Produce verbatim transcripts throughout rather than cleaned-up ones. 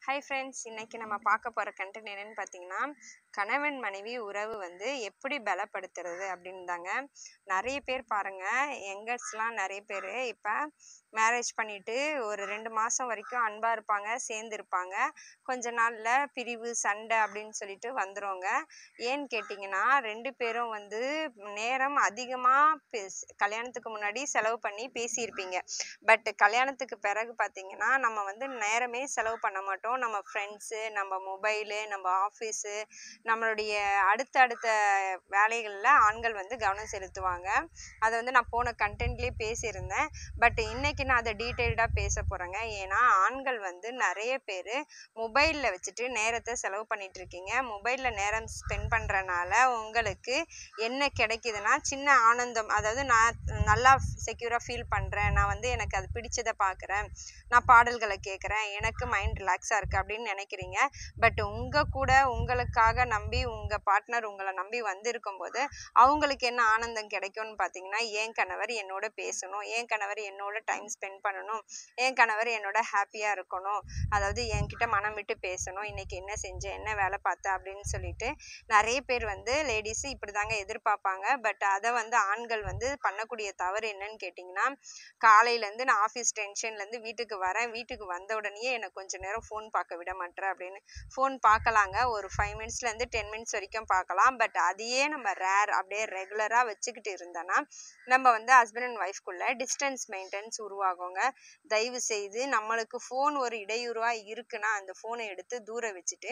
Hi friends, இன்னைக்கு நம்ம பார்க்க போகிற கண்டென்ட் என்னென்னு பார்த்தீங்கன்னா, கணவன் மனைவி உறவு வந்து எப்படி பலப்படுத்துறது அப்படின்னு தாங்க. நிறைய பேர் பாருங்கள், யங்கர்ஸ்லாம் நிறைய பேர் இப்போ மேரேஜ் பண்ணிவிட்டு ஒரு ரெண்டு மாதம் வரைக்கும் அன்பாக இருப்பாங்க, சேர்ந்து இருப்பாங்க. கொஞ்ச நாளில் பிரிவு, சண்டை அப்படின்னு சொல்லிட்டு வந்துடுவாங்க. ஏன்னு கேட்டிங்கன்னா, ரெண்டு பேரும் வந்து நேரம் அதிகமாக பேஸ் கல்யாணத்துக்கு முன்னாடி செலவு பண்ணி பேசியிருப்பீங்க. பட் கல்யாணத்துக்கு பிறகு பார்த்தீங்கன்னா, நம்ம வந்து நேரமே செலவு பண்ண மாட்டோம். நம்ம ஃப்ரெண்ட்ஸு, நம்ம மொபைலு, நம்ம ஆஃபீஸு, நம்மளுடைய அடுத்த அடுத்த வேலைகளில் ஆண்கள் வந்து கவனம் செலுத்துவாங்க. அதை வந்து நான் போன கண்டென்ட்லேயே பேசியிருந்தேன். பட் இன்றைக்கி நான் அதை டீட்டெயில்டாக பேச போகிறேங்க. ஏன்னா ஆண்கள் வந்து நிறைய பேர் மொபைலில் வச்சுட்டு நேரத்தை செலவு பண்ணிகிட்டு இருக்கீங்க. மொபைலில் நேரம் ஸ்பெண்ட் பண்ணுறனால உங்களுக்கு என்ன கிடைக்குதுன்னா, சின்ன ஆனந்தம். அதாவது நான் நல்லா செக்யூராக ஃபீல் பண்ணுறேன், நான் வந்து எனக்கு அது பிடிச்சதை பார்க்குறேன், நான் பாடல்களை கேட்குறேன், எனக்கு மைண்ட் ரிலாக்ஸாக இருக்குது அப்படின்னு நினைக்கிறீங்க. பட் உங்கள் கூட உங்களுக்காக நம்பி உங்கள் பார்ட்னர் உங்களை நம்பி வந்திருக்கும் போது அவங்களுக்கு என்ன ஆனந்தம் கிடைக்கும்னு பார்த்தீங்கன்னா, என் கணவர் என்னோட பேசணும், என் கணவர் என்னோட டைம் ஸ்பெண்ட் பண்ணணும், என் கணவர் என்னோட ஹாப்பியாக இருக்கணும், அதாவது என்கிட்ட மனம் விட்டு பேசணும், இன்றைக்கி என்ன செஞ்சேன், என்ன வேலை பார்த்தேன் அப்படின்னு சொல்லிட்டு நிறைய பேர் வந்து லேடிஸு இப்படி தாங்க எதிர்பார்ப்பாங்க. பட் அதை வந்து ஆண்கள் வந்து பண்ணக்கூடிய தவறு என்னன்னு கேட்டிங்கன்னா, காலையிலேருந்து நான் ஆஃபீஸ் டென்ஷன்லேருந்து வீட்டுக்கு வரேன், வீட்டுக்கு வந்த உடனேயே எனக்கு கொஞ்சம் நேரம் ஃபோன் பார்க்க விட மாட்டேன் அப்படின்னு. ஃபோன் பார்க்கலாங்க, ஒரு ஃபைவ் மினிட்ஸ்லேருந்து டென் மினிட்ஸ் வரைக்கும் பார்க்கலாம். பட் அதையே நம்ம ரேர் அப்படியே ரெகுலராக வச்சுக்கிட்டு இருந்தோன்னா நம்ம வந்து ஹஸ்பண்ட் அண்ட் ஒய்ஃப்குள்ளே டிஸ்டன்ஸ் மெயின்டெனன்ஸ் உருவாகுங்க. தயவு செய்து நம்மளுக்கு ஃபோன் ஒரு இடையூறாக இருக்குன்னா அந்த ஃபோனை எடுத்து தூர வச்சுட்டு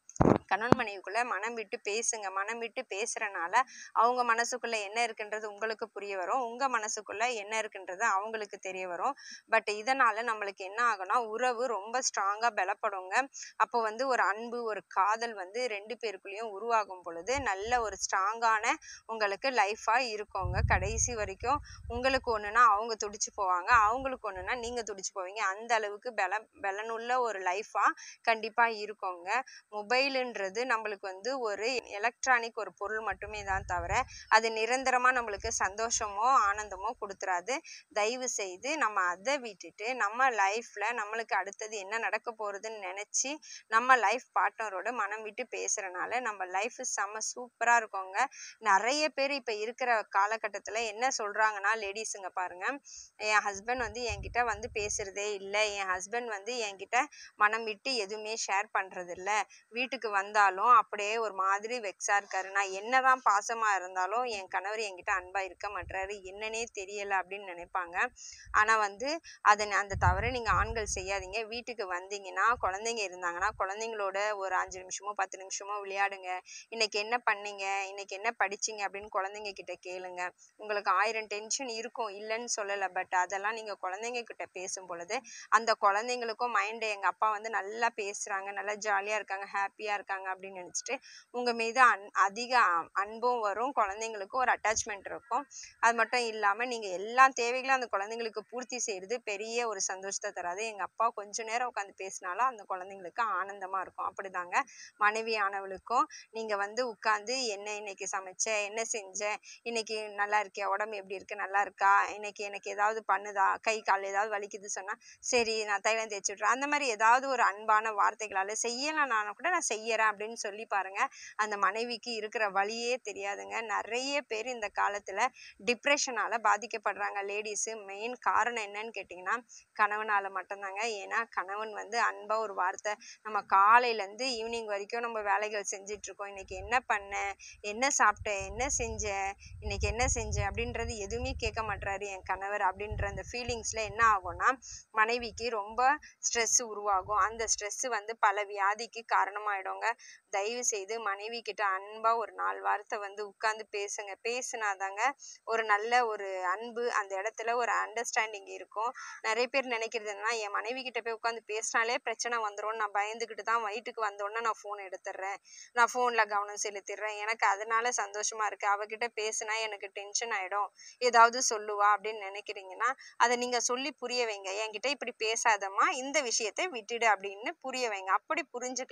கணவன் மனைவிக்குள்ளே மனம் விட்டு பேசுங்க. மனம் விட்டு பேசுகிறனால அவங்க மனசுக்குள்ளே என்ன இருக்குன்றது உங்களுக்கு புரிய வரும், உங்கள் மனசுக்குள்ளே என்ன இருக்குன்றது அவங்களுக்கு தெரிய வரும். பட் இதனால் நம்மளுக்கு என்ன ஆகும்னா, உறவு ரொம்ப ஸ்ட்ராங்காக பலப்படுங்க. அப்போ வந்து ஒரு அன்பு, ஒரு காதல் வந்து ரெண்டு பேருக்குள்ளேயும் உருவாகும் பொழுது நல்ல ஒரு ஸ்ட்ராங்கான உங்களுக்கு லைஃபாக இருக்குங்க. கடைசி வரைக்கும் உங்களுக்கு ஒன்றுனா அவங்க துடிச்சு போவாங்க, அவங்களுக்கு ஒன்றுனா நீங்கள் துடிச்சு போவீங்க. அந்த அளவுக்கு பல பலனுள்ள ஒரு லைஃபாக கண்டிப்பாக இருக்குங்க. மொபைலுன்றது நம்மளுக்கு வந்து ஒரு எலக்ட்ரானிக் ஒரு பொருள் மட்டுமே தான் தவிர அது நிரந்தரமாக நம்மளுக்கு சந்தோஷமோ ஆனந்தமோ கொடுத்துறாது. தயவு செய்து நம்ம அதை விட்டுட்டு நம்ம லைஃப்பில் நம்மளுக்கு அடுத்தது என்ன நடக்க போகிறதுன்னு நினச்சி நம்ம லைஃப் பார்ட்னரோட மனம் விட்டு பேசுகிறனால நம்ம லைஃப் செம்ம சூப்பராக இருக்குங்க. நிறைய பேர் இப்போ இருக்கிற காலகட்டத்தில் என்ன சொல்கிறாங்கன்னா, லேடிஸுங்க பாருங்கள், என் ஹஸ்பண்ட் வந்து என்கிட்ட வந்து பேசுகிறதே இல்லை, என் ஹஸ்பண்ட் வந்து என்கிட்ட மனம் விட்டு எதுவுமே ஷேர் பண்ணுறதில்ல, வீட்டுக்கு வந்தாலும் அப்படியே ஒரு மாதிரி வெக்ஸாக இருக்காரு, நான் என்ன தான் பாசமாக இருந்தாலும் என் கணவர் என்கிட்ட அன்பாக இருக்க மாட்டுறாரு, என்னன்னே தெரியலை அப்படின்னு நினைப்பாங்க. ஆனால் வந்து அதை அந்த தவிர நீங்கள் ஆண்கள் செய்யாதீங்க. வீட்டுக்கு வந்தீங்கன்னா, குழந்தைங்க இருந்தாங்கன்னா குழந்தைங்களோட ஒரு அஞ்சு நிமிஷமோ பத்து நிமிஷமோ விளையாடுங்க. இன்னைக்கு என்ன பண்ணீங்க, இன்னைக்கு என்ன படிச்சிங்க அப்படின்னு குழந்தைங்க கிட்ட கேளுங்க. உங்களுக்கு ஆயிரம் டென்ஷன் இருக்கும், இல்லைன்னு சொல்லலை. பட் அதெல்லாம் நீங்கள் குழந்தைங்க கிட்ட பேசும் பொழுது அந்த குழந்தைங்களுக்கும் மைண்டு எங்கள் அப்பா வந்து நல்லா பேசுகிறாங்க, நல்லா ஜாலியாக இருக்காங்க, ஹாப்பியாக இருக்காங்க அப்படின்னு நினச்சிட்டு உங்கள் மீது அன் அதிக அன்பும் வரும், குழந்தைங்களுக்கும் ஒரு அட்டாச்மெண்ட் இருக்கும். அது மட்டும் இல்லாமல் நீங்கள் எல்லா தேவைகளும் அந்த குழந்தைங்களுக்கு பூர்த்தி செய்கிறது பெரிய ஒரு சந்தோஷத்தை தராது. எங்கள் அப்பா கொஞ்சம் நேரம் உட்காந்து பேசினாலும் அந்த குழந்தைங்களுக்கு ஆனந்தமாக இருக்கும். அப்படி தாங்க மனைவி ஆனவளுக்கும் நீங்கள் வந்து உட்காந்து என்ன இன்னைக்கு சமைச்சேன், என்ன செஞ்சேன், இன்னைக்கு நல்லா இருக்கியா, உடம்பு எப்படி இருக்குது, நல்லா இருக்கா, இன்னைக்கு எனக்கு ஏதாவது பண்ணுதா, கை கால் ஏதாவது வலிக்குது சொன்னால் சரி நான் தைலம் தேய்ச்சி விட்றேன், அந்த மாதிரி ஏதாவது ஒரு அன்பான வார்த்தைகளால் செய்யலைனாலும் கூட நான் செய்யறேன் அப்படின்னு சொல்லி பாருங்க, அந்த மனைவிக்கு இருக்கிற வழியே தெரியாதுங்க. நிறைய பேர் இந்த காலத்துல டிப்ரெஷனால பாதிக்கப்படுறாங்க லேடிஸு. மெயின் காரணம் என்னன்னு கேட்டிங்கன்னா, கணவனால மட்டும்தாங்க. ஏன்னா கணவன் வந்து அன்பா ஒரு வார்த்தை, நம்ம காலையிலேருந்து ஈவினிங் வரைக்கும் நம்ம வேலைகள் செஞ்சுட்டு இருக்கோம், இன்னைக்கு என்ன பண்ண, என்ன சாப்பிட்டேன், என்ன செஞ்சேன், இன்னைக்கு என்ன செஞ்சேன் அப்படின்றது எதுவுமே கேட்க மாட்டாரு என் கணவர். அப்படின்ற அந்த ஃபீலிங்ஸ்ல என்ன ஆகும்னா, மனைவிக்கு ரொம்ப ஸ்ட்ரெஸ் உருவாகும். அந்த ஸ்ட்ரெஸ் வந்து பல வியாதிக்கு காரணமாயிடுங்க. தயவு செய்து மனைவி கிட்ட அன்பா ஒரு நாலு வார்த்தை வந்து உட்கார்ந்து பேசுங்க. பேசுனாதாங்க ஒரு நல்ல ஒரு அன்பு அந்த இடத்துல ஒரு அண்டர்ஸ்டாண்டிங் இருக்கும். நிறைய பேர் நினைக்கிறது என்னன்னா, என் மனைவி கிட்ட போய் உட்காந்து பேசினாலே பிரச்சனை வந்துடும், நான் பயந்துக்கிட்டு தான் வீட்டுக்கு வந்தோடனே நான் ஃபோன் எடுத்துடுறேன், நான் ஃபோனில் கவனம் செலுத்திடுறேன், எனக்கு அதனால சந்தோஷமா இருக்கு, அவகிட்ட பேசுனா எனக்கு டென்ஷன் ஆகிடும், ஏதாவது சொல்லுவா அப்படின்னு நினைக்கிறீங்கன்னா, அதை நீங்கள் சொல்லி புரிய வைங்க. என்கிட்ட இப்படி பேசாதம்மா, இந்த விஷயத்தை விட்டுடு அப்படின்னு புரிய வைங்க. அப்படி புரிஞ்சுக்கலன்னா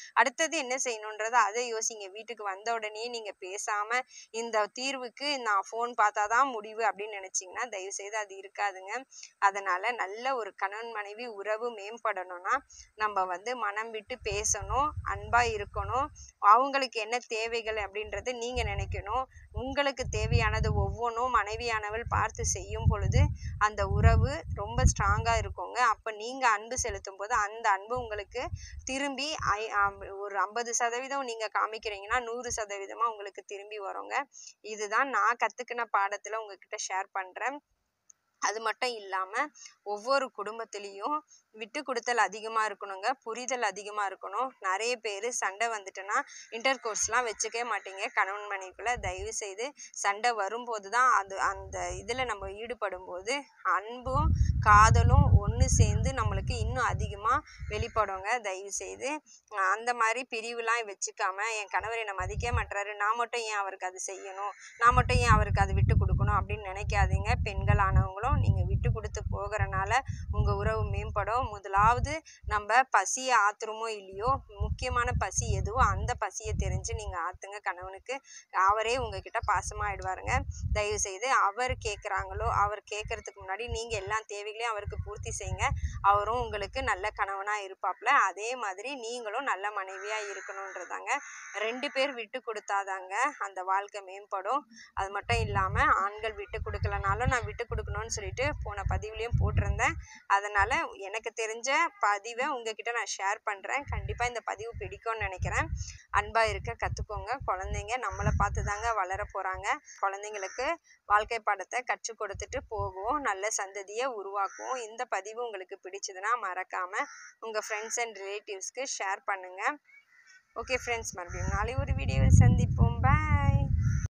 அடுத்தது என்ன செய்யணுன்றதை அதை யோசிங்க. வீட்டுக்கு வந்த உடனே நீங்கள் பேசாமல் இந்த தீர்வுக்கு நான் ஃபோன் பார்த்தா தான் முடிவு அப்படின்னு நினச்சிங்கன்னா தயவுசெய்து அது இருக்காதுங்க. அதனால் நல்ல ஒரு கணவன் மனைவி உறவு மேம்படணும்னா நம்ம வந்து மனம் விட்டு பேசணும், அன்பாக இருக்கணும். அவங்களுக்கு என்ன தேவைகள் அப்படின்றது நீங்கள் நினைக்கணும். உங்களுக்கு தேவையானது ஒவ்வொன்றும் மனைவியானவள் பார்த்து செய்யும் பொழுது அந்த உறவு ரொம்ப ஸ்ட்ராங்காக இருக்குங்க. அப்போ நீங்கள் அன்பு செலுத்தும் போது அந்த அன்பு உங்களுக்கு திரும்பி ஐ ஒரு ஐம்பது சதவீதம் நீங்கள் காமிக்கிறீங்கன்னா நூறு சதவீதமாக உங்களுக்கு திரும்பி வருங்க. இதுதான் நான் கற்றுக்கின பாடத்தில் உங்ககிட்ட ஷேர் பண்ணுறேன். அது மட்டும் இல்லாமல் ஒவ்வொரு குடும்பத்துலேயும் விட்டு கொடுத்தல் அதிகமாக இருக்கணுங்க, புரிதல் அதிகமாக இருக்கணும். நிறைய பேர் சண்டை வந்துட்டுன்னா இன்டர் கோர்ஸ்லாம் வச்சுக்கவே மாட்டீங்க கணவன் மனைவிக்குள்ளே. தயவு செய்து சண்டை வரும்போது தான் அது அந்த இதில் நம்ம ஈடுபடும் போது அன்பும் காதலும் ஒன்று சேர்ந்து நம்மளுக்கு இன்னும் அதிகமாக வெளிப்படுங்க. தயவு செய்து அந்த மாதிரி பிரிவுலாம் வச்சுக்காம என் கணவர் என்னை மதிக்க மாட்டுறாரு, நான் மட்டும் ஏன் அவருக்கு அது செய்யணும், நான் மட்டும் ஏன் அவருக்கு அது விட்டு கொடுக்கணும் அப்படின்னு நினைக்காதீங்க. பெண்கள் ஆனவங்களும் நீங்கள் விட்டு கொடுத்து போகிறனால உங்கள் உறவு மேம்படும். முதலாவது நம்ம பசியை ஆத்துறமோ இல்லையோ, முக்கியமான பசி எதுவோ அந்த பசியை தெரிஞ்சு நீங்கள் ஆற்றுங்க கணவனுக்கு. அவரே உங்ககிட்ட பாசமாக ஆயிடுவாருங்க. தயவு செய்து அவர் கேட்குறாங்களோ அவர் கேட்கறதுக்கு முன்னாடி நீங்கள் எல்லா தேவைகளையும் அவருக்கு பூர்த்தி செய்யுங்க. அவரும் உங்களுக்கு நல்ல கணவனாக இருப்பாப்புல. அதே மாதிரி நீங்களும் நல்ல மனைவியாக இருக்கணுன்றதாங்க. ரெண்டு பேர் விட்டு கொடுத்தாதாங்க அந்த வாழ்க்கை மேம்படும். அது மட்டும் இல்லாமல் ஆண்கள் விட்டு கொடுக்கலனாலும் நான் விட்டு கொடுக்கணும்னு சொல்லிட்டு போன பதிவுலையும் போட்டிருந்தேன். அதனால் எனக்கு தெரிஞ்ச பதிவை உங்ககிட்ட நான் ஷேர் பண்ணுறேன். கண்டிப்பாக இந்த பதிவு பிடிக்கும்னு நினைக்கிறேன். அன்பாக இருக்க கற்றுக்கோங்க. குழந்தைங்க நம்மளை பார்த்து தாங்க வளர போகிறாங்க. குழந்தைங்களுக்கு வாழ்க்கை பாடத்தை கற்றுக் கொடுத்துட்டு போகுவோம், நல்ல சந்ததியை உருவாக்குவோம். இந்த பதிவு உங்களுக்கு பிடிச்சதுன்னா மறக்காமல் உங்கள் ஃப்ரெண்ட்ஸ் அண்ட் ரிலேட்டிவ்ஸ்க்கு ஷேர் பண்ணுங்கள். ஓகே ஃப்ரெண்ட்ஸ், மறுபடியும் நாளை ஒரு வீடியோவில் சந்திப்போம்.